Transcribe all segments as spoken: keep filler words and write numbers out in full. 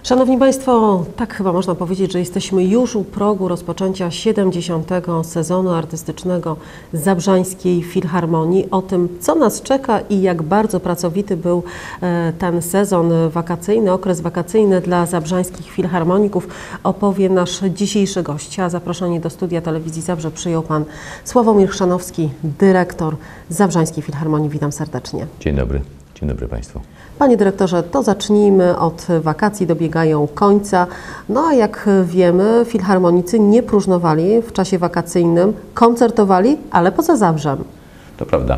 Szanowni Państwo, tak chyba można powiedzieć, że jesteśmy już u progu rozpoczęcia siedemdziesiątego sezonu artystycznego Zabrzańskiej Filharmonii. O tym, co nas czeka i jak bardzo pracowity był ten sezon wakacyjny, okres wakacyjny dla zabrzańskich filharmoników, opowie nasz dzisiejszy gość. A zaproszenie do studia Telewizji Zabrze przyjął Pan Sławomir Chrzanowski, dyrektor Zabrzańskiej Filharmonii. Witam serdecznie. Dzień dobry. Dzień dobry Państwu. Panie dyrektorze, to zacznijmy od wakacji, dobiegają końca. No a jak wiemy, filharmonicy nie próżnowali w czasie wakacyjnym, koncertowali, ale poza Zabrzem. To prawda.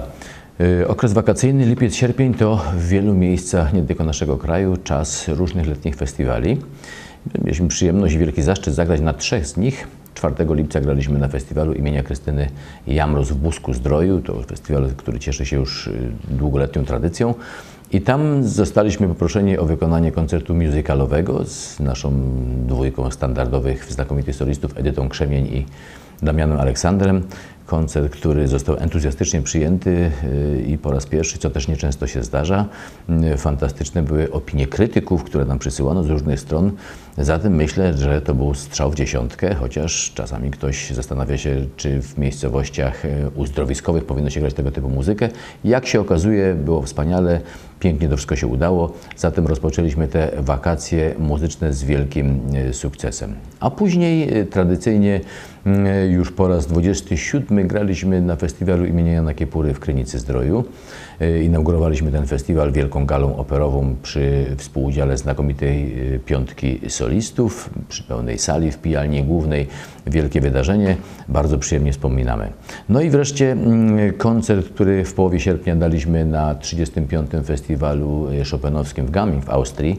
Okres wakacyjny, lipiec, sierpień to w wielu miejscach, nie tylko naszego kraju, czas różnych letnich festiwali. Mieliśmy przyjemność i wielki zaszczyt zagrać na trzech z nich. czwartego lipca graliśmy na festiwalu imienia Krystyny Jamroz w Busku-Zdroju. To festiwal, który cieszy się już długoletnią tradycją. I tam zostaliśmy poproszeni o wykonanie koncertu musicalowego z naszą dwójką standardowych znakomitych solistów Edytą Krzemień i Damianem Aleksandrem. Koncert, który został entuzjastycznie przyjęty i po raz pierwszy, co też nieczęsto się zdarza. Fantastyczne były opinie krytyków, które nam przysyłano z różnych stron. Zatem myślę, że to był strzał w dziesiątkę, chociaż czasami ktoś zastanawia się, czy w miejscowościach uzdrowiskowych powinno się grać tego typu muzykę. Jak się okazuje, było wspaniale, pięknie to wszystko się udało. Zatem rozpoczęliśmy te wakacje muzyczne z wielkim sukcesem. A później tradycyjnie już po raz dwudziesty siódmy graliśmy na festiwalu imienia Jana Kiepury w Krynicy-Zdroju. Inaugurowaliśmy ten festiwal wielką galą operową przy współudziale znakomitej piątki solistów, przy pełnej sali w pijalni głównej. Wielkie wydarzenie, bardzo przyjemnie wspominamy. No i wreszcie koncert, który w połowie sierpnia daliśmy na trzydziestym piątym festiwalu chopinowskim w Gaming w Austrii.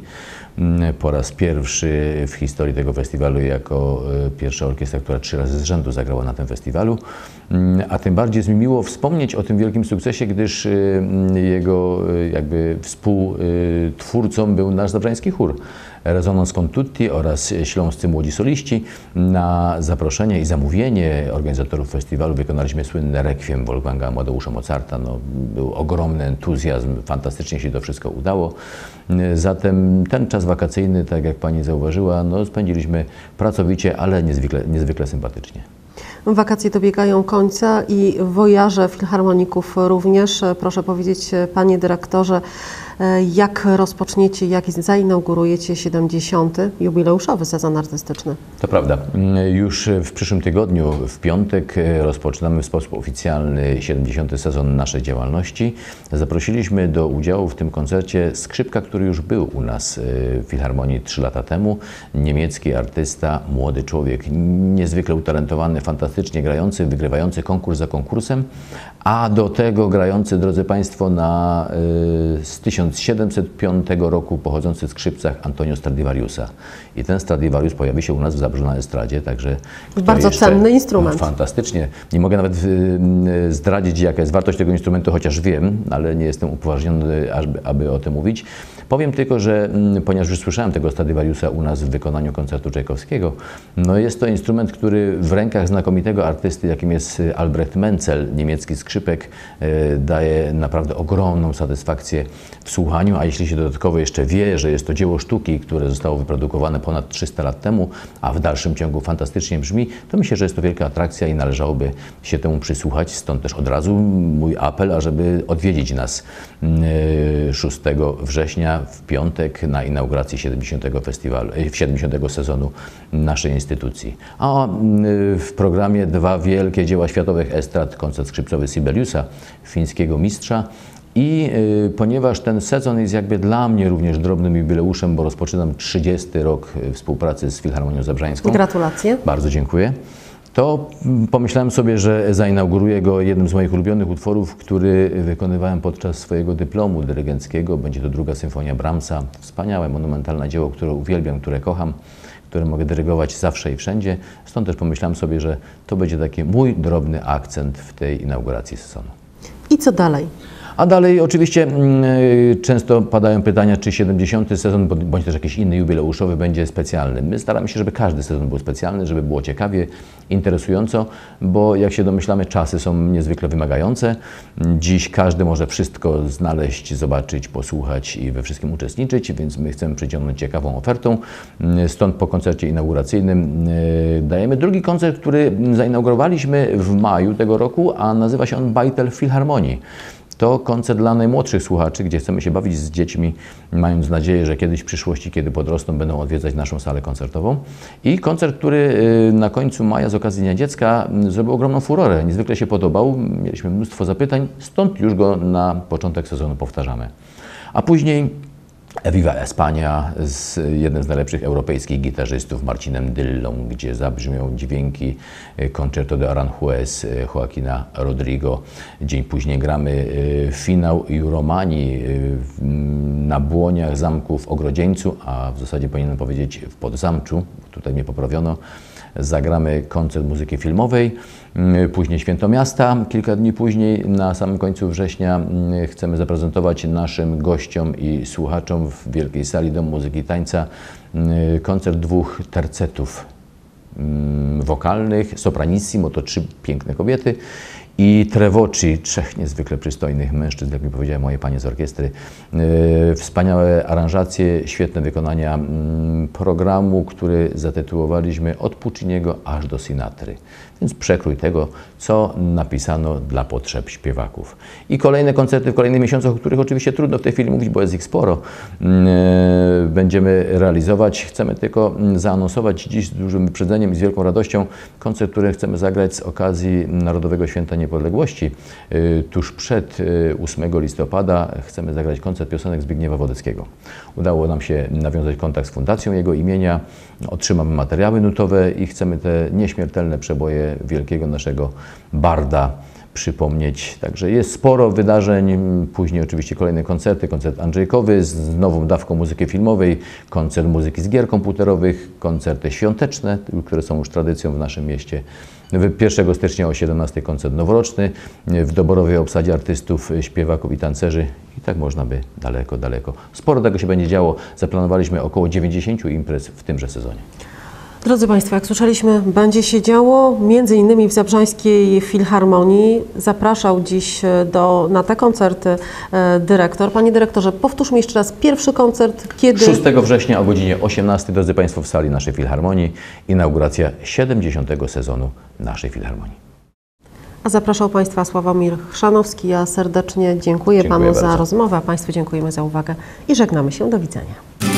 Po raz pierwszy w historii tego festiwalu jako pierwsza orkiestra, która trzy razy z rzędu zagrała na tym festiwalu. A tym bardziej jest mi miło wspomnieć o tym wielkim sukcesie, gdyż jego jakby współtwórcą był nasz zabrzański chór Resonans con Tutti oraz śląscy młodzi soliści. Na zaproszenie i zamówienie organizatorów festiwalu wykonaliśmy słynne rekwiem Wolfganga Amadeusza Mozarta. No, był ogromny entuzjazm, fantastycznie się to wszystko udało. Zatem ten czas wakacyjny, tak jak Pani zauważyła, no, spędziliśmy pracowicie, ale niezwykle, niezwykle sympatycznie. Wakacje dobiegają końca i wojaże filharmoników również. Proszę powiedzieć, Panie dyrektorze, jak rozpoczniecie, jak zainaugurujecie siedemdziesiąty jubileuszowy sezon artystyczny? To prawda. Już w przyszłym tygodniu, w piątek, rozpoczynamy w sposób oficjalny siedemdziesiąty sezon naszej działalności. Zaprosiliśmy do udziału w tym koncercie skrzypka, który już był u nas w Filharmonii trzy lata temu. Niemiecki artysta, młody człowiek, niezwykle utalentowany, fantastycznie grający, wygrywający konkurs za konkursem, a do tego grający, drodzy Państwo, na z tysiąc siedemset piątego roku pochodzący w skrzypcach Antonio Stradivariusa. I ten Stradivarius pojawi się u nas w Zabrzu na estradzie, także... Bardzo jeszcze, cenny instrument. No, fantastycznie. Nie mogę nawet y, zdradzić, jaka jest wartość tego instrumentu, chociaż wiem, ale nie jestem upoważniony, aby, aby o tym mówić. Powiem tylko, że y, ponieważ już słyszałem tego Stradivariusa u nas w wykonaniu koncertu Czajkowskiego, no jest to instrument, który w rękach znakomitego artysty, jakim jest Albrecht Menzel, niemiecki skrzypek, y, daje naprawdę ogromną satysfakcję w słuchaniu, a jeśli się dodatkowo jeszcze wie, że jest to dzieło sztuki, które zostało wyprodukowane ponad trzysta lat temu, a w dalszym ciągu fantastycznie brzmi, to myślę, że jest to wielka atrakcja i należałoby się temu przysłuchać. Stąd też od razu mój apel, ażeby odwiedzić nas szóstego września w piątek na inauguracji siedemdziesiątego festiwalu, siedemdziesiątego sezonu naszej instytucji. A w programie dwa wielkie dzieła światowych estrad, koncert skrzypcowy Sibeliusa, fińskiego mistrza. I y, ponieważ ten sezon jest jakby dla mnie również drobnym jubileuszem, bo rozpoczynam trzydziesty rok współpracy z Filharmonią Zabrzańską. Gratulacje. Bardzo dziękuję. To pomyślałem sobie, że zainauguruję go jednym z moich ulubionych utworów, który wykonywałem podczas swojego dyplomu dyrygenckiego. Będzie to druga symfonia Brahmsa. Wspaniałe, monumentalne dzieło, które uwielbiam, które kocham, które mogę dyrygować zawsze i wszędzie. Stąd też pomyślałem sobie, że to będzie taki mój drobny akcent w tej inauguracji sezonu. I co dalej? A dalej oczywiście yy, często padają pytania, czy siedemdziesiąty sezon, bądź też jakiś inny jubileuszowy będzie specjalny. My staramy się, żeby każdy sezon był specjalny, żeby było ciekawie, interesująco, bo jak się domyślamy, czasy są niezwykle wymagające. Dziś każdy może wszystko znaleźć, zobaczyć, posłuchać i we wszystkim uczestniczyć, więc my chcemy przyciągnąć ciekawą ofertą. Stąd po koncercie inauguracyjnym yy, dajemy drugi koncert, który zainaugurowaliśmy w maju tego roku, a nazywa się on Bajtel w Filharmonii. To koncert dla najmłodszych słuchaczy, gdzie chcemy się bawić z dziećmi, mając nadzieję, że kiedyś w przyszłości, kiedy podrosną, będą odwiedzać naszą salę koncertową. I koncert, który na końcu maja z okazji Dnia Dziecka zrobił ogromną furorę. Niezwykle się podobał, mieliśmy mnóstwo zapytań, stąd już go na początek sezonu powtarzamy. A później Viva España z jednym z najlepszych europejskich gitarzystów, Marcinem Dyllą, gdzie zabrzmią dźwięki Concerto de Aranjuez Joaquina Rodrigo. Dzień później gramy finał Euromanii na błoniach zamku w Ogrodzieńcu, a w zasadzie powinienem powiedzieć w Podzamczu, tutaj mnie poprawiono. Zagramy koncert muzyki filmowej, później Święto Miasta. Kilka dni później, na samym końcu września, chcemy zaprezentować naszym gościom i słuchaczom w Wielkiej Sali Domu Muzyki i Tańca koncert dwóch tercetów wokalnych, sopranissimo, to trzy piękne kobiety, i tre voci, trzech niezwykle przystojnych mężczyzn, jak mi powiedziały moje panie z orkiestry. Yy, wspaniałe aranżacje, świetne wykonania yy, programu, który zatytułowaliśmy Od Pucciniego aż do Sinatry. Więc przekrój tego, co napisano dla potrzeb śpiewaków. I kolejne koncerty w kolejnych miesiącach, o których oczywiście trudno w tej chwili mówić, bo jest ich sporo, yy, będziemy realizować. Chcemy tylko zaanonsować dziś z dużym wyprzedzeniem i z wielką radością koncert, który chcemy zagrać z okazji Narodowego Święta Niepodległości. Tuż przed ósmego listopada chcemy zagrać koncert piosenek Zbigniewa Wodeckiego. Udało nam się nawiązać kontakt z fundacją jego imienia, otrzymamy materiały nutowe i chcemy te nieśmiertelne przeboje wielkiego naszego barda przypomnieć. Także jest sporo wydarzeń, później oczywiście kolejne koncerty, koncert andrzejkowy z nową dawką muzyki filmowej, koncert muzyki z gier komputerowych, koncerty świąteczne, które są już tradycją w naszym mieście. pierwszego stycznia o siedemnastej koncert noworoczny w doborowej obsadzie artystów, śpiewaków i tancerzy. I tak można by daleko, daleko. Sporo tego się będzie działo. Zaplanowaliśmy około dziewięćdziesiąt imprez w tymże sezonie. Drodzy Państwo, jak słyszeliśmy, będzie się działo między innymi w Zabrzańskiej Filharmonii. Zapraszał dziś do, na te koncerty e, dyrektor. Panie dyrektorze, powtórzmy jeszcze raz pierwszy koncert, kiedy... szóstego września o godzinie osiemnastej, drodzy Państwo, w sali naszej Filharmonii, inauguracja siedemdziesiątego sezonu naszej Filharmonii. A zapraszał Państwa Sławomir Chrzanowski. Ja serdecznie dziękuję, Dziękuję Panu bardzo. za rozmowę, a Państwu dziękujemy za uwagę i żegnamy się. Do widzenia.